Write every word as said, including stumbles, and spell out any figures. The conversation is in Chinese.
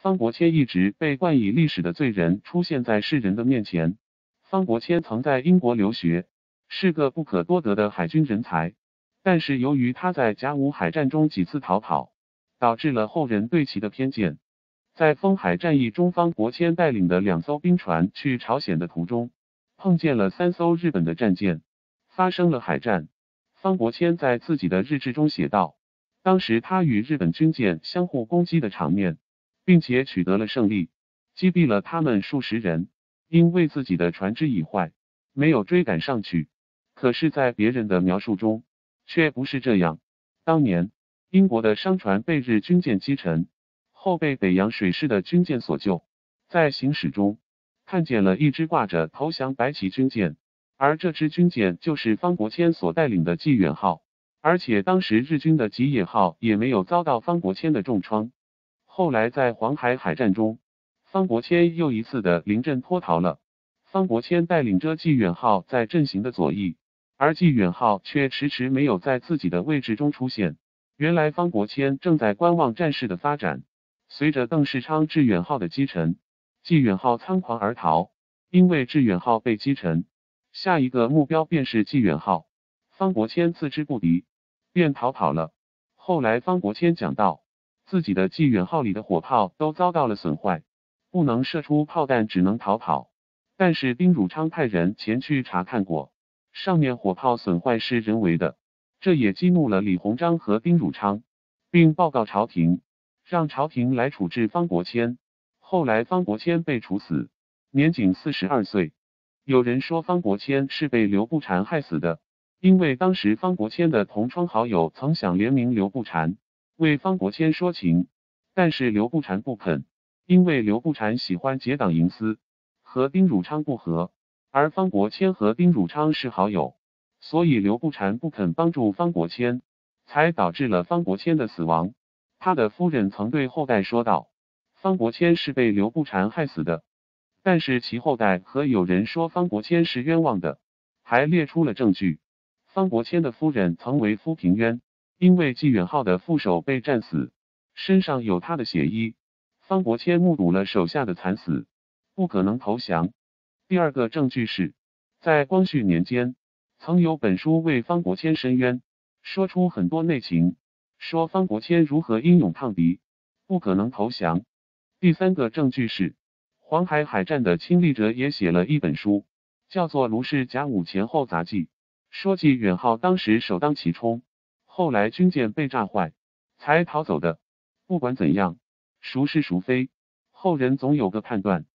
方国谦一直被冠以历史的罪人出现在世人的面前。方国谦曾在英国留学，是个不可多得的海军人才，但是由于他在甲午海战中几次逃跑，导致了后人对其的偏见。在封海战役中，方国谦带领的两艘兵船去朝鲜的途中，碰见了三艘日本的战舰，发生了海战。方国谦在自己的日志中写道，当时他与日本军舰相互攻击的场面，并且取得了胜利，击毙了他们数十人。因为自己的船只已坏，没有追赶上去。可是，在别人的描述中，却不是这样。当年，英国的商船被日军舰击沉，后被北洋水师的军舰所救。在行驶中，看见了一支挂着投降白旗军舰，而这支军舰就是方国谦所带领的济远号。而且当时日军的吉野号也没有遭到方国谦的重创。后来在黄海海战中，方国谦又一次的临阵脱逃了。方国谦带领着济远号在阵型的左翼，而济远号却迟迟没有在自己的位置中出现。原来方国谦正在观望战事的发展。随着邓世昌致远号的击沉，济远号仓皇而逃。因为致远号被击沉，下一个目标便是济远号。方国谦自知不敌，便逃跑了。后来方国谦讲到，自己的济远号里的火炮都遭到了损坏，不能射出炮弹，只能逃跑。但是丁汝昌派人前去查看过，上面火炮损坏是人为的，这也激怒了李鸿章和丁汝昌，并报告朝廷，让朝廷来处置方国谦。后来方国谦被处死，年仅四十二岁。有人说方国谦是被刘步蟾害死的，因为当时方国谦的同窗好友曾想联名刘步蟾，为方国谦说情，但是刘步蟾不肯，因为刘步蟾喜欢结党营私，和丁汝昌不和，而方国谦和丁汝昌是好友，所以刘步蟾不肯帮助方国谦，才导致了方国谦的死亡。他的夫人曾对后代说道，方国谦是被刘步蟾害死的，但是其后代和有人说方国谦是冤枉的，还列出了证据。方国谦的夫人曾为夫平冤，因为济远号的副手被战死，身上有他的血衣。方国谦目睹了手下的惨死，不可能投降。第二个证据是，在光绪年间，曾有本书为方国谦申冤，说出很多内情，说方国谦如何英勇抗敌，不可能投降。第三个证据是，黄海海战的亲历者也写了一本书，叫做《卢氏甲午前后杂记》，说济远号当时首当其冲，后来军舰被炸坏，才逃走的。不管怎样，孰是孰非，后人总有个判断。